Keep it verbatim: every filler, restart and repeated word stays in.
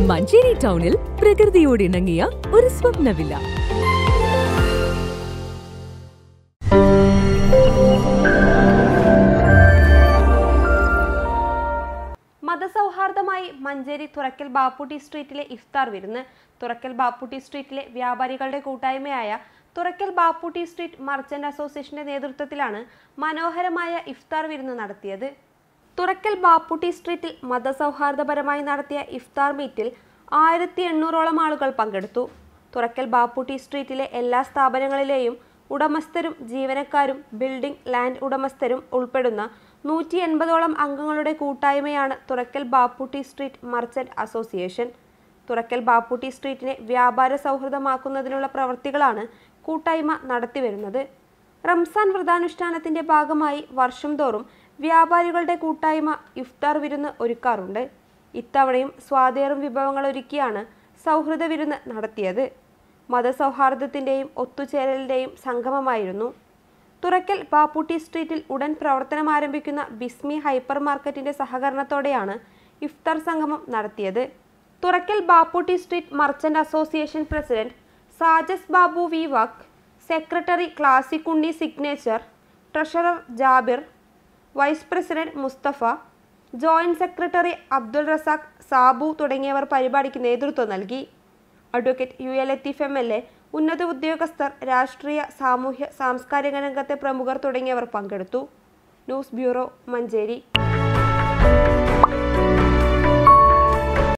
മഞ്ചേരി ടൗണിൽ പ്രകൃതിയോട് ഇണങ്ങിയ ഒരു സ്വപ്ന വില്ല. മതസൗഹാർദ്ദമായി മഞ്ചേരി തുറക്കൽ ബാപ്പുട്ടി സ്ട്രീറ്റിലെ ഇഫ്താർ വിരുന്ന്. തുറക്കൽ ബാപ്പുട്ടി സ്ട്രീറ്റിലെ വ്യാപാരികളുടെ കൂട്ടായ്മയായ തുറക്കൽ ബാപ്പുട്ടി സ്ട്രീറ്റ് മർച്ചന്റ് അസോസിയേഷന്റെ നേതൃത്വത്തിലാണ് മനോഹരമായ ഇഫ്താർ വിരുന്ന് നടത്തിയത്. തുറക്കൽ ബാപ്പുട്ടി സ്ട്രീറ്റിൽ മതസൗഹാർദ്ദപരമായി നടത്തിയ ഇഫ്താർ മീറ്റിൽ ആയിരത്തി എണ്ണൂറോളം ആളുകൾ പങ്കെടുത്തു. തുറക്കൽ ബാപ്പുട്ടി സ്ട്രീറ്റിലെ എല്ലാ സ്ഥാപനങ്ങളിലെയും ഉടമസ്ഥരും ജീവനക്കാരും ബിൽഡിംഗ് ലാൻഡ് ഉടമസ്ഥരും ഉൾപ്പെടുന്ന നൂറ്റി എൺപതോളം അംഗങ്ങളുടെ കൂട്ടായ്മയാണ് Thurakkal Bapputty street merchant association. Thurakkal Bapputty സ്ട്രീറ്റിനെ വ്യാപാര സൗഹൃദമാക്കുന്നതിനുള്ള പ്രവൃത്തികളാണ് കൂട്ടായ്മ നടത്തിവരുന്നത്. റംസാൻ വ്രതാനുഷ്ഠാനത്തിന്റെ ഭാഗമായി വർഷം തോറും വ്യാപാരികളുടെ കൂട്ടായ്മ ഇഫ്താർ വിരുന്ന് ഒരുക്കാറുണ്ട്. ഇത്തവണയും സ്വാദേറും വിഭവങ്ങൾ ഒരുക്കിയാണ് സൗഹൃദ വിരുന്ന് നടത്തിയത്. മതസൗഹാർദ്ദത്തിന്റെയും ഒത്തുചേരലിന്റെയും സംഗമമായിരുന്നു. തുറക്കൽ ബാപ്പുട്ടി സ്ട്രീറ്റിൽ ഉടൻ പ്രവർത്തനം ആരംഭിക്കുന്ന ബിസ്മി ഹൈപ്പർ മാർക്കറ്റിന്റെ സഹകരണത്തോടെയാണ് ഇഫ്താർ സംഗമം നടത്തിയത്. Thurakkal Bapputty street merchant association president Sajas Babu V വക്, secretary classic Unni signature, treasurer Jabir, vice president Mustafa, joint secretary Abdul Razak Sabu തുടങ്ങിയവർ പരിപാടിക്ക് നേതൃത്വം നൽകി. Advocate U A Latheef M L A, ഉന്നത ഉദ്യോഗസ്ഥർ, രാഷ്ട്രീയ സാമൂഹ്യ സാംസ്കാരിക രംഗത്തെ പ്രമുഖർ തുടങ്ങിയവർ പങ്കെടുത്തു. News bureau, Manjeri.